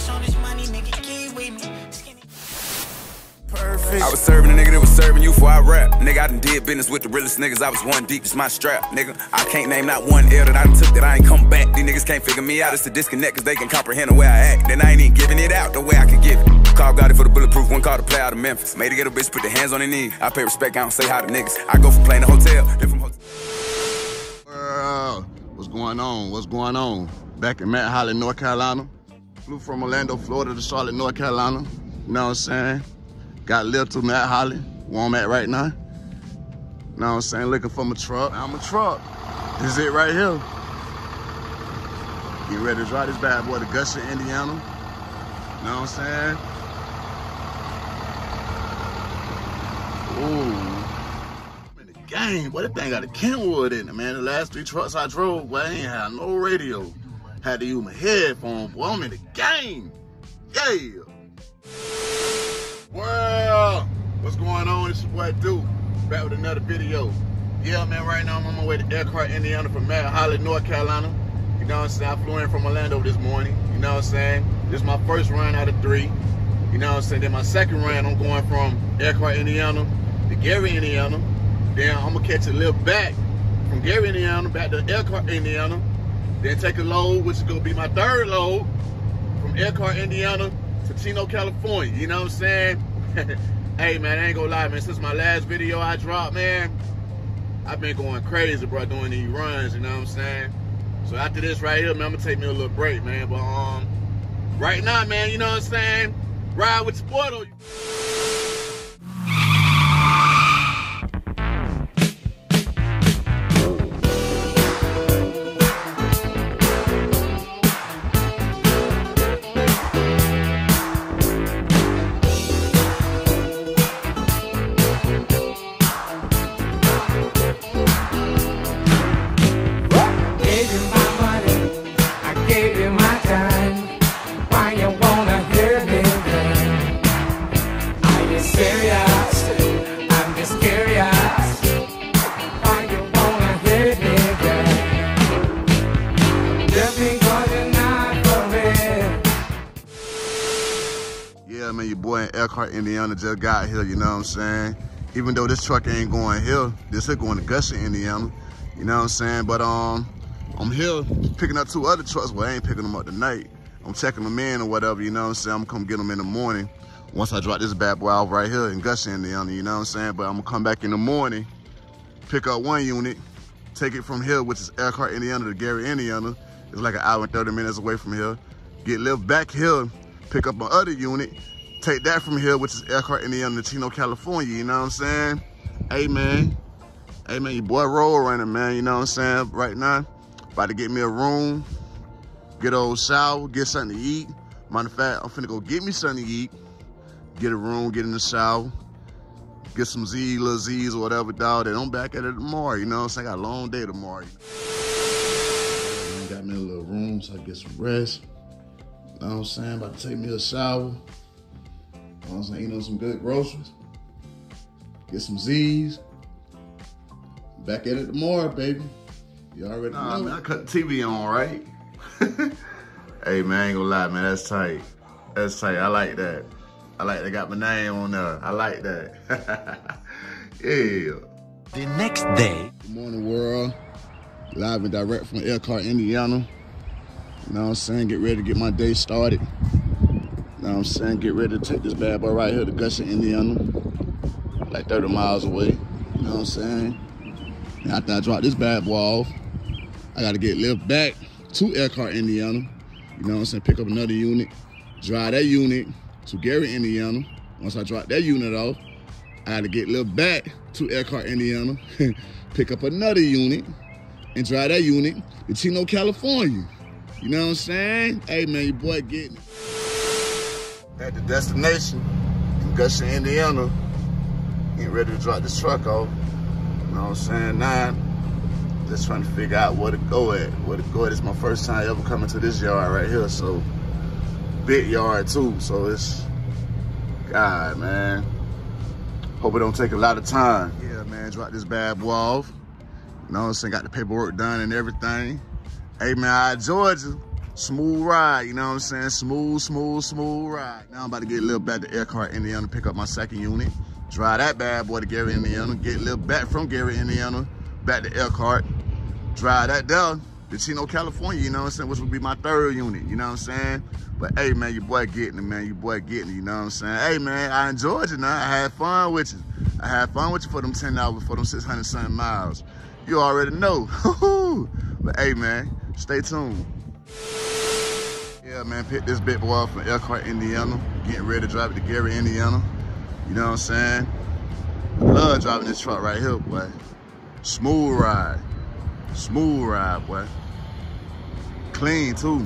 on this money, nigga, keep with me. Perfect. I was serving a nigga that was serving you before I rap. Nigga, I done did business with the realest niggas. I was one deep, it's my strap, nigga. I can't name not one L that I done took that I ain't come back. These niggas can't figure me out. It's a disconnect cause they can comprehend the way I act. Then I ain't even giving it out the way I could give it. Call got it for the bulletproof, one call to play out of Memphis. Made to get a bitch, put their hands on their knees. I pay respect, I don't say hi to niggas. I go from playing the hotel, then from hotel. What's going on? What's going on? Back in Matt Holly, North Carolina. Flew from Orlando, Florida to Charlotte, North Carolina. You know what I'm saying? Got lift to Matt Holly, where I'm at right now. You know what I'm saying? Looking for my truck. I'm a truck. This is it right here. Get ready to drive this bad boy to Gusher, Indiana. You know what I'm saying? Ooh. In the game, boy, that thing got a Kenwood in it, man. The last 3 trucks I drove, boy, I ain't had no radio. Had to use my headphones, boy. I'm in the game. Yeah. Well, what's going on? It's your boy Duke, back with another video. Yeah, man, right now I'm on my way to Elkhart, Indiana from Matt Holly, North Carolina. You know what I'm saying? I flew in from Orlando this morning. You know what I'm saying? This is my first run out of 3. You know what I'm saying? Then my second run, I'm going from Elkhart, Indiana to Gary, Indiana. Then I'm going to catch a lift back from Gary, Indiana, back to Elkhart, Indiana. Then take a load, which is going to be my 3rd load, from Elkhart, Indiana to Chino, California. You know what I'm saying? Hey, man, I ain't gonna lie, man. Since my last video I dropped, man, I've been going crazy, bro, doing these runs, you know what I'm saying? So after this right here, man, I'm gonna take me a little break, man. But right now, man, you know what I'm saying? Ride with your boy, though. Yeah, man, your boy in Elkhart, Indiana just got here, you know what I'm saying? Even though this truck ain't going here, this is going to Gusher, Indiana, you know what I'm saying? But I'm here picking up 2 other trucks. Well, I ain't picking them up tonight. I'm checking them in or whatever, you know what I'm saying? I'm gonna come get them in the morning once I drop this bad boy off right here in Gusher, Indiana, you know what I'm saying? But I'm gonna come back in the morning, pick up 1 unit, take it from here, which is Elkhart, Indiana, to Gary, Indiana. It's like an hour and 30 minutes away from here. Get lift back here, pick up my other unit, take that from here, which is Elkhart, Indiana, to Chino, California, you know what I'm saying? Hey, man, your boy roll running, man, you know what I'm saying? Right now, about to get me a room, get a old shower, get something to eat. Matter of fact, I'm finna go get me something to eat, get a room, get in the shower, get some little Z's or whatever, dog. Then I'm back at it tomorrow, you know what I'm saying? I got a long day tomorrow. Got me a little room so I get some rest. You know what I'm saying? About to take me a shower. You know what I'm saying? Eat on some good groceries. Get some Z's. Back at it tomorrow, baby. You already know. Man, I cut the TV on, right? Hey, man, I ain't gonna lie, man. That's tight. That's tight. I like that. I like they got my name on there. I like that. Yeah. The next day. Good morning, world. Live and direct from Elkhart, Indiana. You know what I'm saying? Get ready to get my day started. You know what I'm saying? Get ready to take this bad boy right here to Gusher, Indiana. Like 30 miles away. You know what I'm saying? And after I drop this bad boy off, I gotta get lift back to Elkhart, Indiana. You know what I'm saying? Pick up another unit. Drive that unit to Gary, Indiana. Once I drop that unit off, I gotta get lift back to Elkhart, Indiana. Pick up another unit and drive that unit to Chino, California. You know what I'm saying? Hey, man, your boy getting it. At the destination in Gusher, Indiana. Getting ready to drop this truck off. You know what I'm saying? Now, just trying to figure out where to go at. Where to go at. It's my first time ever coming to this yard right here, so big yard too. So it's, God, man. Hope it don't take a lot of time. Yeah, man, drop this bad boy off. You know what I'm saying? Got the paperwork done and everything. Hey, man, Georgia. Smooth ride, you know what I'm saying? Smooth, smooth, smooth ride. Now I'm about to get a little back to Elkhart, Indiana, pick up my second unit. Drive that bad boy to Gary, Indiana. Get a little back from Gary, Indiana, back to Elkhart. Drive that down to Chino, California, you know what I'm saying? Which would be my third unit, you know what I'm saying? But hey, man, your boy getting it, man. Your boy getting it, you know what I'm saying? Hey, man, I enjoyed you now. I had fun with you. I had fun with you for them 10 hours, for them 600-something miles. You already know. But hey, man, stay tuned. Yeah, man, pick this big boy up from Elkhart, Indiana. Getting ready to drive it to Gary, Indiana. You know what I'm saying? I love driving this truck right here, boy. Smooth ride. Smooth ride, boy. Clean, too.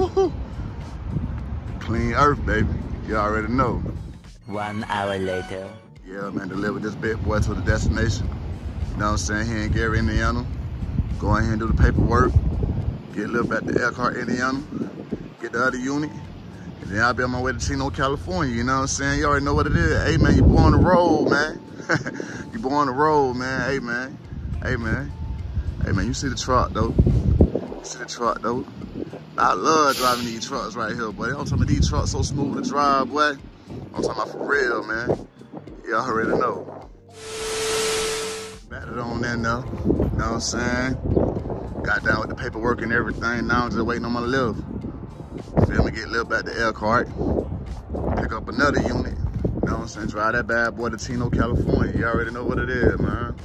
Clean earth, baby. You already know. 1 hour later. Yeah, man, delivered this big boy to the destination. You know what I'm saying? Here in Gary, Indiana. Go ahead and do the paperwork. Get a little back to Elkhart, Indiana. Get the other unit. And then I'll be on my way to Chino, California. You know what I'm saying? You already know what it is. Hey, man, you boy on the road, man. You boy on the road, man. Hey, man. Hey, man. Hey, man, you see the truck, though. You see the truck, though. I love driving these trucks right here, boy. I'm talking about these trucks so smooth to drive, boy. I'm talking about for real, man. Y'all already know. Batted on there now. You know what I'm saying? Got down with the paperwork and everything. Now I'm just waiting on my lift. Feel me? Get a little back to Elkhart. Pick up another unit. You know what I'm saying? Drive that bad boy to Chino, California. You already know what it is, man.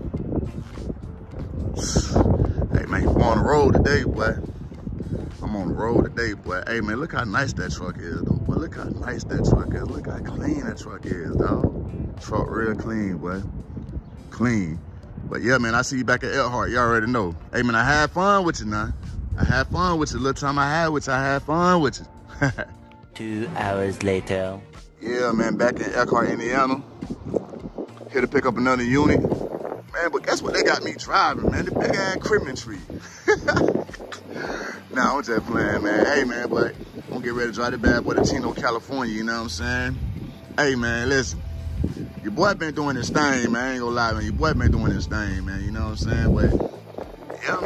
Hey, man, you on the road today, boy. I'm on the road today, boy. Hey, man, look how nice that truck is, though. Boy, look how nice that truck is. Look how clean that truck is, dog. Truck real clean, boy. Clean. But yeah, man, I see you back at Elkhart. You already know. Hey, man, I had fun with you now. I had fun with you. Little time I had with you, I had fun with you. 2 hours later. Yeah, man, back in Elkhart, Indiana. Here to pick up another unit. Man, but guess what they got me driving, man? The big ass cribbing tree. Nah, I'm just playing, man. Hey, man, but I'm gonna get ready to drive the bad boy to Chino, California, you know what I'm saying? Hey, man, listen. Your boy been doing this thing, man. I ain't gonna lie, man. Your boy been doing this thing, man. You know what I'm saying? But, yeah,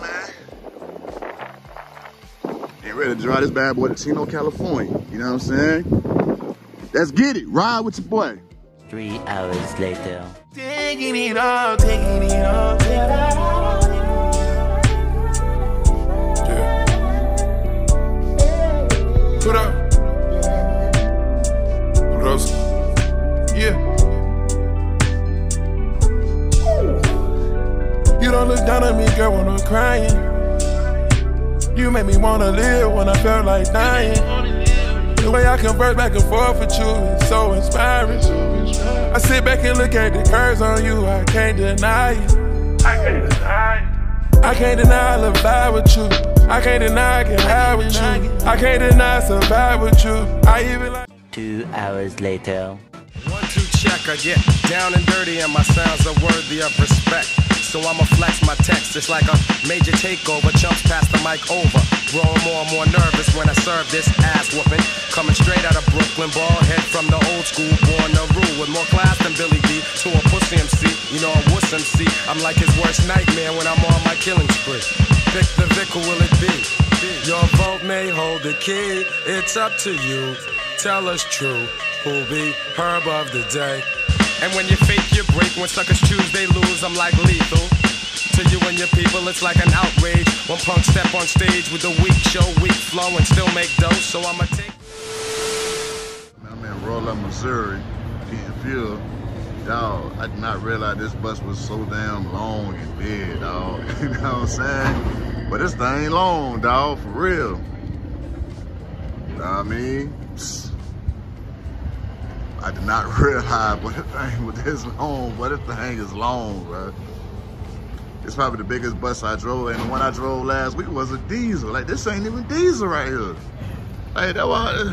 man. Get ready to drive this bad boy to Chino, California. You know what I'm saying? Let's get it. Ride with your boy. 3 hours later. Taking it all, taking it all, taking it all. Put up. Put up. Yeah. You don't look down at me, girl, when I'm crying. You make me wanna live when I felt like dying. The way I converse back and forth with you is so inspiring. I sit back and look at the curves on you, I can't deny it. I can't deny it. I can't deny I love fly with you. I can't deny I get high with you. I can't deny survive with you. I even like 2 hours later. 1-2 check, I get down and dirty and my sounds are worthy of respect. So I'ma flex my text, it's like a major takeover. Chumps pass the mic over. Growing more and more nervous when I serve this ass whooping. Coming straight out of Brooklyn, ball head from the old school, born to rule. With more class than Billy D to a pussy MC. You know a wuss MC. I'm like his worst nightmare when I'm on my killing spree. Pick the Vic, who will it be? Your vote may hold the key. It's up to you. Tell us true. Who'll be herb of the day? And when you fake, you break. When suckers choose, they lose. I'm like lethal. To you and your people, it's like an outrage. When punks step on stage with a weak show, weak flow, and still make dough. So I'ma take. I'm in Rolla, Missouri, getting fuel. Dog, I did not realize this bus was so damn long and big, dog. You know what I'm saying? But this thing ain't long, dog, for real. You know what I mean? I did not realize, but the thing was this long, but this thing is long, bro. It's probably the biggest bus I drove, and the one I drove last week was a diesel. Like, this ain't even diesel right here. Like, that was...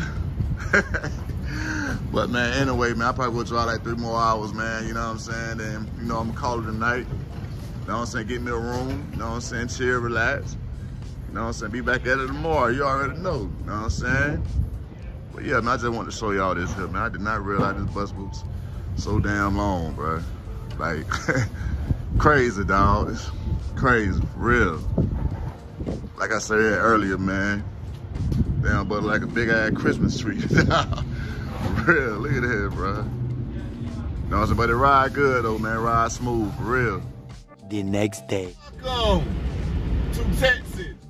But, man, anyway, man, I probably will drive like 3 more hours, man, you know what I'm saying? And, you know, I'm gonna call it a night. You know what I'm saying? Get me a room, you know what I'm saying? Chill, relax. You know what I'm saying? Be back at it tomorrow. You already know, you know what I'm saying? But yeah, man, I just wanted to show y'all this here, man. I did not realize this bus was so damn long, bro. Like, crazy, dog. It's crazy, for real. Like I said earlier, man, Damn, but like a big ass Christmas tree. For real, look at that, bro. No, somebody ride good though, man. Ride smooth, for real. The next day. Welcome to Texas.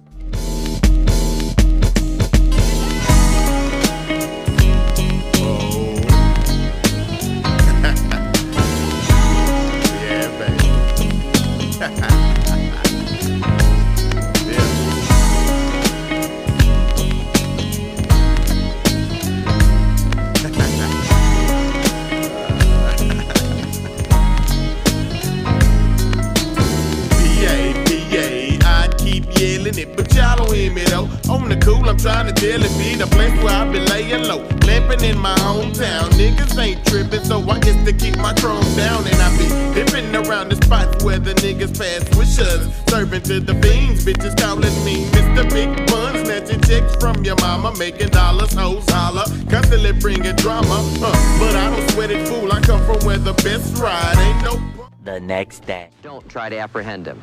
But y'all don't hear me though. On the cool, I'm trying to tell it be the place where I been laying low. Lamping in my hometown. Niggas ain't tripping, so I guess to keep my chrome down. And I be dipping around the spots where the niggas pass with us. Serving to the fiends, bitches calling me Mr. Big Bun. Snatching checks from your mama, making dollars, hoes holler. Constantly bringing drama, but I don't sweat it, fool. I come from where the best ride ain't no. The next day. Don't try to apprehend him.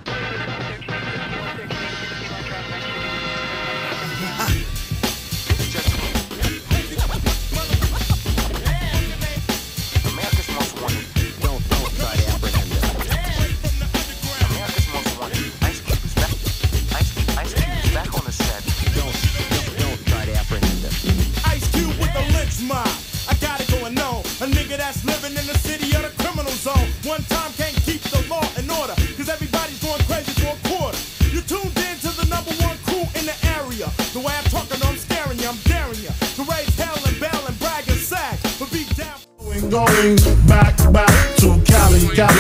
One time can't keep the law in order, cause everybody's going crazy for a quarter. You tuned in to the #1 crew in the area. The way I'm talking, I'm scaring you, I'm daring you to raise hell and bell and brag and sag, but be down. Going back to Cali.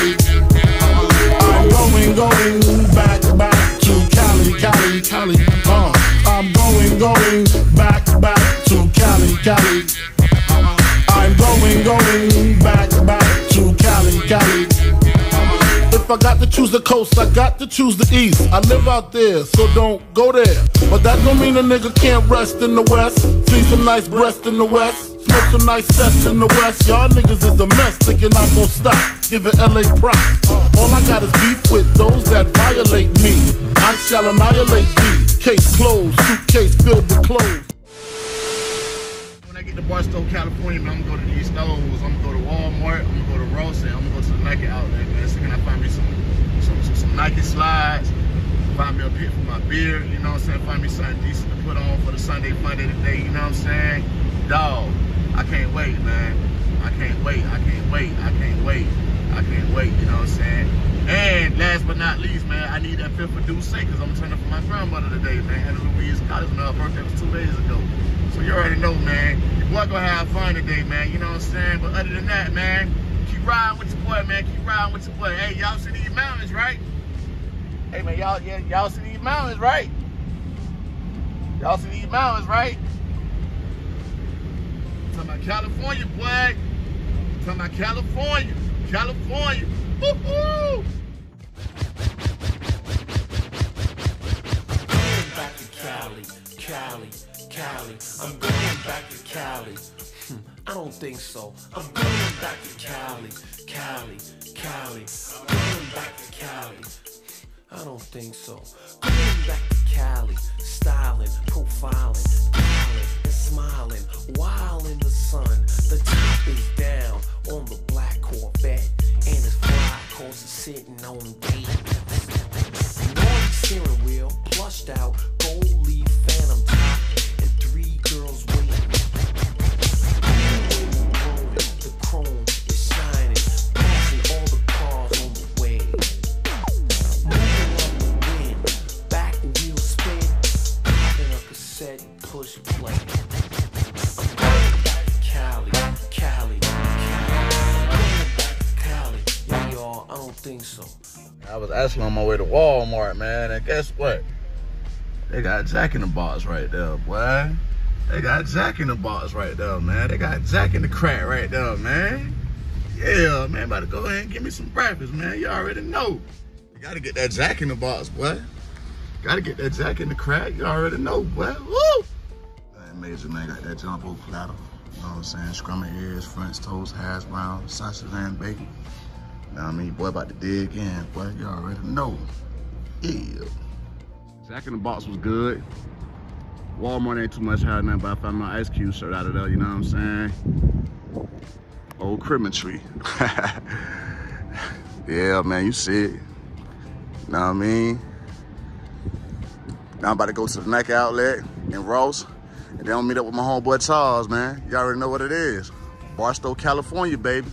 I'm going back to Cali. I'm going back to Cali. I'm going back to Cali. If I got to choose the coast, I got to choose the east. I live out there, so don't go there. But that don't mean a nigga can't rest in the west. See some nice breasts in the west. Smoke some nice sets in the west. Y'all niggas is a mess, thinking I'm gon' stop. Giving LA props. All I got is beef with those that violate me. I shall annihilate thee. Case closed, suitcase filled with clothes. When I get to Barstow, California, man, I'm gonna go to these stores. I'm gonna go to Walmart. I'm gonna go to Ross, and I'm gonna go to the Nike outlet, man. So can I find me some Nike slides? Find me a pick for my beard, you know what I'm saying? Find me something decent to put on for the Sunday Funday today, you know what I'm saying? Dawg, I can't wait, man. I can't wait, you know what I'm saying? And last but not least, man, I need that fifth for Duce, because I'm turning for my grandmother today, man. Had a Louise College, and her birthday was 2 days ago. So you already know, man. Your boy gonna have fun today, man, you know what I'm saying? But other than that, man, keep riding with your boy, man. Keep riding with your boy. Hey, y'all see these mountains, right? Hey, man, y'all see these mountains, right? Y'all see these mountains, right? Talking about California, boy. Talking about California. California. Woo-hoo! Going back to Cali. I'm going back to Cali. I don't think so. I'm going back to Cali. I'm going back to Cali. I don't think so. Going back to Cali, styling, profiling, dialing, and smiling, while in the sun. The top is down on the black Corvette, and his fly cars are sitting on gates. Naughty steering wheel, plushed out, gold leaf phantom top, and 3 girls waiting. The chrome is shining, passing all the cars on the way. Moving up the wind, back wheel spin, popping a cassette and push play. I'm going back to Cali. Yeah, y'all, I don't think so. I was actually on my way to Walmart, man, and guess what? They got Jack in the Box right there, boy. They got Jack in the Box right there, man. They got Jack in the Crack right there, man. Yeah, man, about to go ahead and give me some breakfast, man. You already know. You gotta get that Jack in the Box, boy. Gotta get that Jack in the Crack. You already know, boy. Woo! That Major, man, got that jumbo platter. You know what I'm saying? Scrambled eggs, French toast, hash brown, sausage and bacon. You know what I mean? Boy, about to dig in, boy. You already know. Yeah. Jack in the Box was good. Walmart ain't too much higher than that, but I found my Ice Cube shirt out of there, you know what I'm saying? Old Christmas tree. Yeah, man, you see it. You know what I mean? Now I'm about to go to the Nike outlet in Ross, and then I'll meet up with my homeboy Charles, man. You already know what it is. Barstow, California, baby.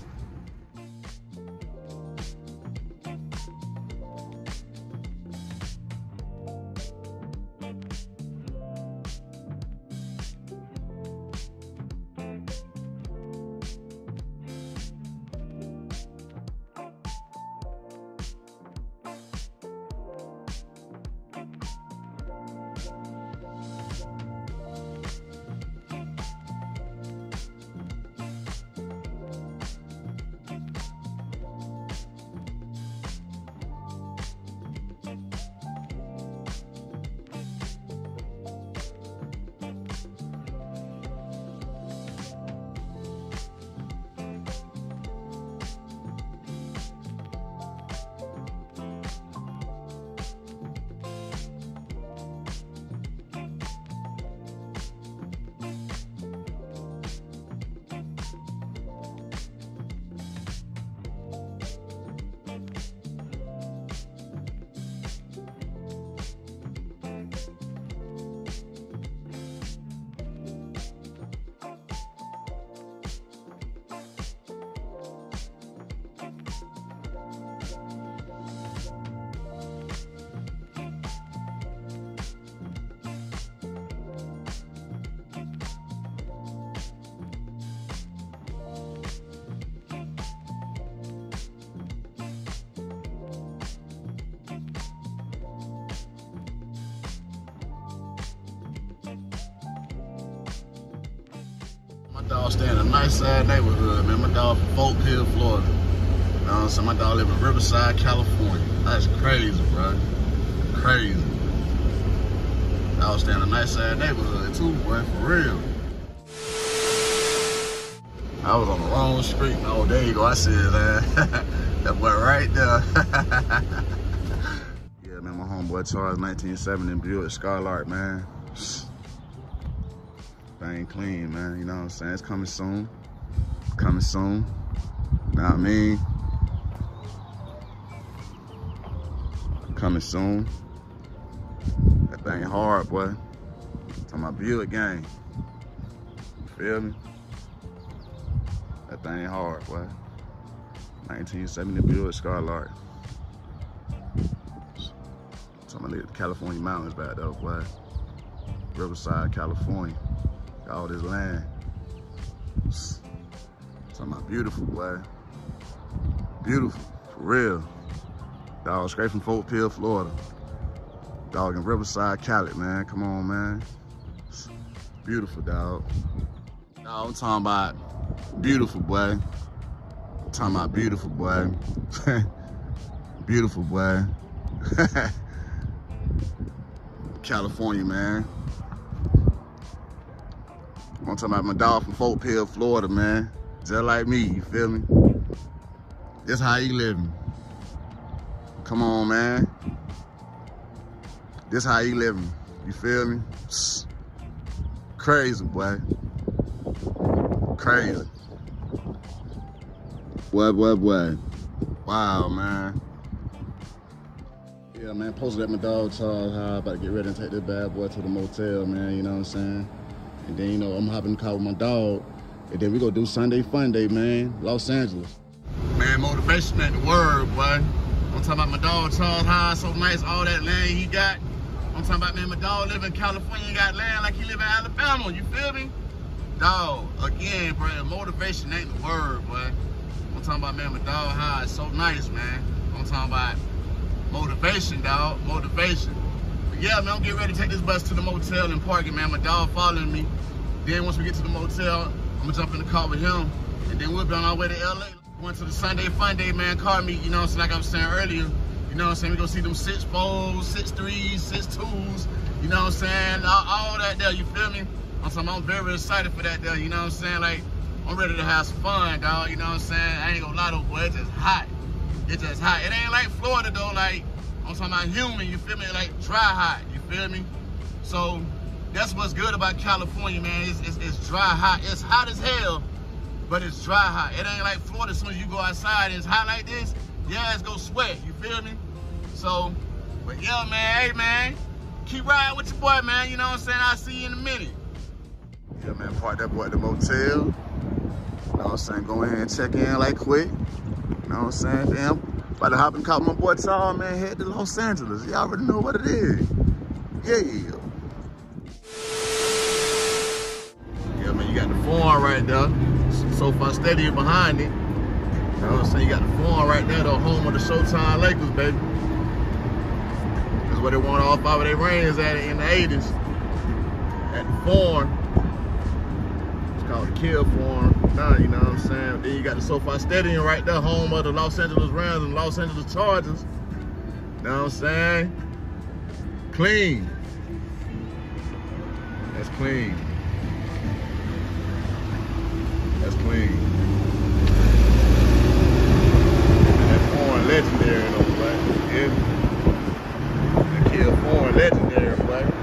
My dog stay in a nice neighborhood, man. My dog from Fort Hill, Florida. You know what I'm saying? My dog live in Riverside, California. That's crazy, bro. Crazy. Dog stay in a nice neighborhood too, boy, for real. I was on the wrong street. Oh, there you go. I see it, man. That boy right there. Yeah, man, my homeboy Charles, 1970 Buick Skylark, man. Thing clean, man. You know what I'm saying? It's coming soon. Coming soon. Know what I mean? Coming soon. That thing hard, boy. Talking about Buick gang. You feel me? That thing hard, boy. 1970 Buick Skylark. Talking about the California mountains back there, boy. Riverside, California. Got all this land. Talking about beautiful, boy. Beautiful, for real. Dog straight from Fort Hill, Florida. Dog in Riverside, Cali, man. Come on, man. Beautiful, dog. Dog, I'm talking about beautiful, boy. I'm talking about beautiful, boy. Beautiful, boy. California, man. I'm talking about my dog from Fort Hill, Florida, man. Just like me, you feel me? That's how he living. Come on, man. This how he living. You feel me? Crazy, boy. Crazy. Boy. Wow, man. Yeah, man, posted at my dog Charles High, about to get ready and take this bad boy to the motel, man, you know what I'm saying? And then, you know, I'm hopping in the car with my dog, and then we gonna do Sunday Fun Day, man, Los Angeles. Man, motivation ain't the word, boy. I'm talking about my dog Charles High, so nice, all that land he got. I'm talking about, man, my dog live in California, he got land like he live in Alabama, you feel me? Dog, again, bro, motivation ain't the word, boy. I'm talking about, man, my dog High is so nice, man. I'm talking about motivation, dog, motivation. But yeah, man, I'm getting ready to take this bus to the motel and park it, man. My dog following me. Then once we get to the motel, I'm gonna jump in the car with him, and then we'll be on our way to LA. Went to the Sunday Fun Day, man, car meet, you know what I'm saying, like I was saying earlier. You know what I'm saying, we gonna see them 6'4", 6'3", 6'2", you know what I'm saying, all that there, you feel me? I'm very excited for that there, you know what I'm saying, like, I'm ready to have some fun, dog, you know what I'm saying? I ain't gonna lie though, boy, it's just hot. It's just hot. It ain't like Florida though, like, I'm talking about humid, you feel me, like dry hot, you feel me? So, That's what's good about California, man. It's dry hot. It's hot as hell, but it's dry hot. It ain't like Florida. As soon as you go outside and it's hot like this, yeah, it's gonna sweat. You feel me? So, but yeah, man, hey, man, keep riding with your boy, man. You know what I'm saying? I'll see you in a minute. Yeah, man, parked that boy at the motel. You know what I'm saying? Go ahead and check in like quick. You know what I'm saying? Damn, about to hop and call my boy Tall, man, head to Los Angeles. Y'all already know what it is. Yeah. Yeah, man, you got the Forum right there. SoFi Stadium behind it. You know what I'm saying? You got the Forum right there, the home of the Showtime Lakers, baby. That's where they won all 5 of their rings at in the 80s. At the Forum. It's called the Kill Forum. Now, you know what I'm saying? Then you got the SoFi Stadium right there, home of the Los Angeles Rams and Los Angeles Chargers. You know what I'm saying? Clean. That's clean. That's clean. That Foreign legendary though, right? Yeah. That Kill Foreign legendary, right?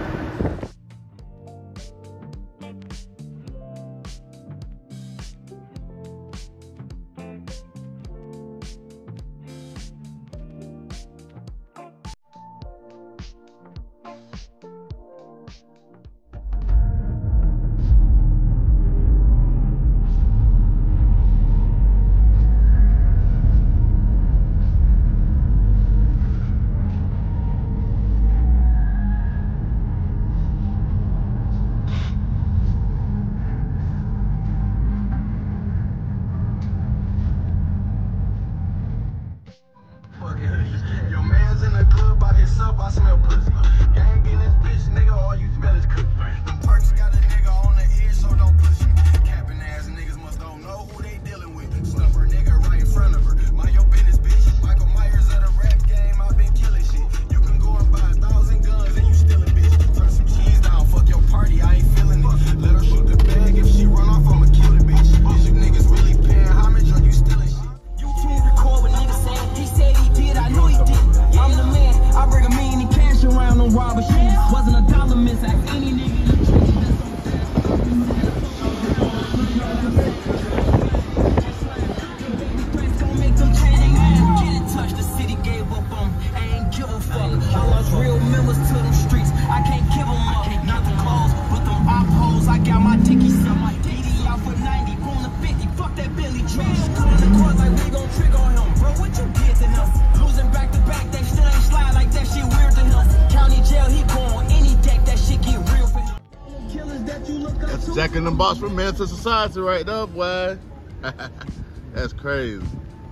Jack in the Box from Man to Society right there, boy. That's crazy.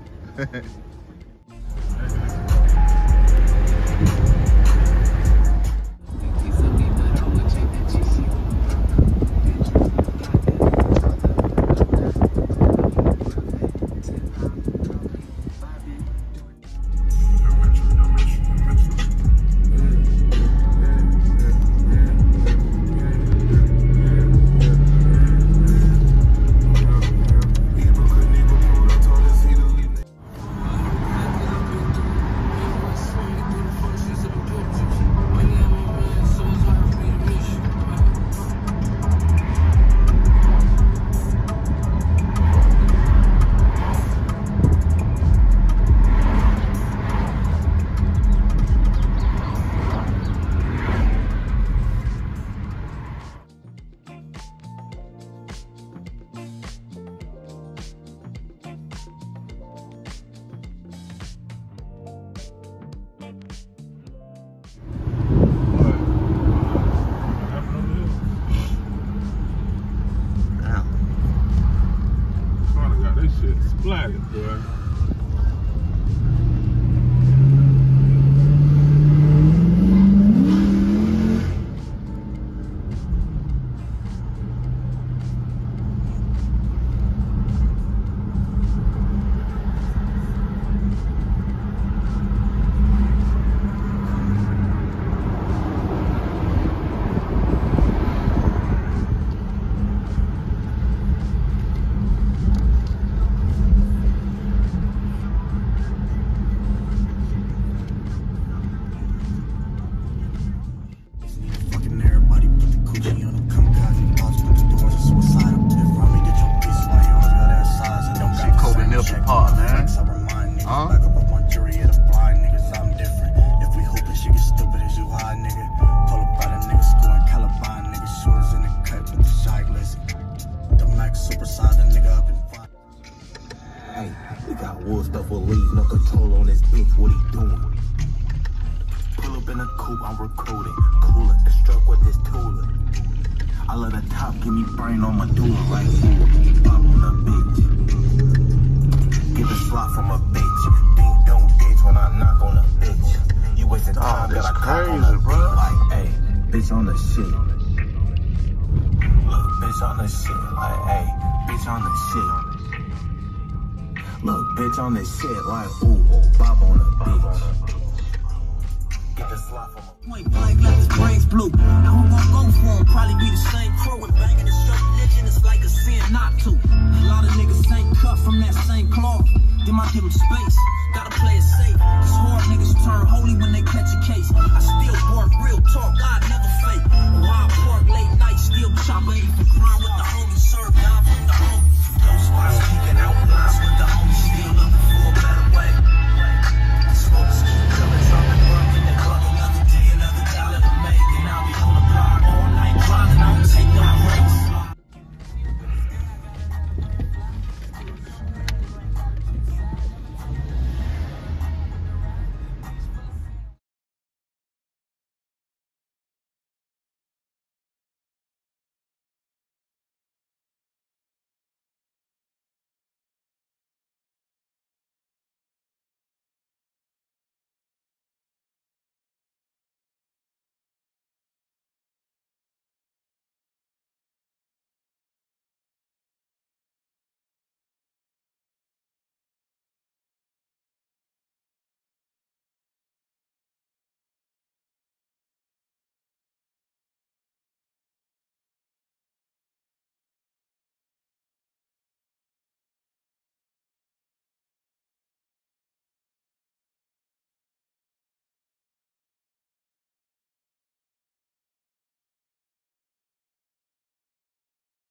Splattered, boy. beside that nigga up in front. Hey, we got wood stuff with leaves, no control on this bitch, what he doing? Pull up in a coupe, I'm recruiting. Cooler, and struck with this tooler. I let a top give me brain on my doula like Bob on a bitch. Get a slot from a bitch. Ding dong bitch when I knock on a bitch. You wasting time that I cock on a bitch. Like, hey, bitch on the shit. Look, bitch on the shit. Like, hey, bitch on the shit. Look, bitch on this shit. Like, ooh, Bob on a bitch. Get the slot from a point blank, let his brains blue. Now who gon' go for him? Probably be the same crew. And banging the straight legend, it's like a sin not to. A lot of niggas ain't cut from that same cloth. Then I give him space. Gotta play